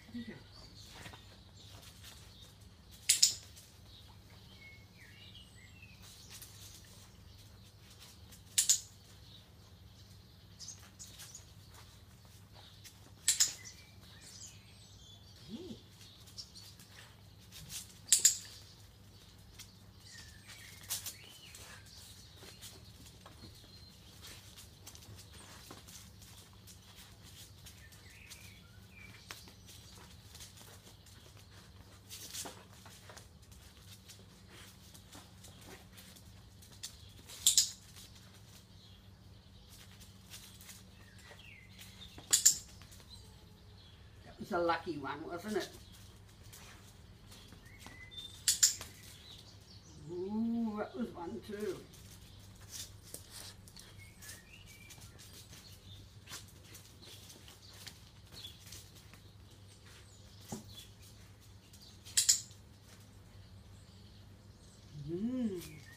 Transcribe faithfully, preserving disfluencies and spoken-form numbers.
Okay. Ooh. That was a lucky one, wasn't it? Ooh, that was one too. Mmm.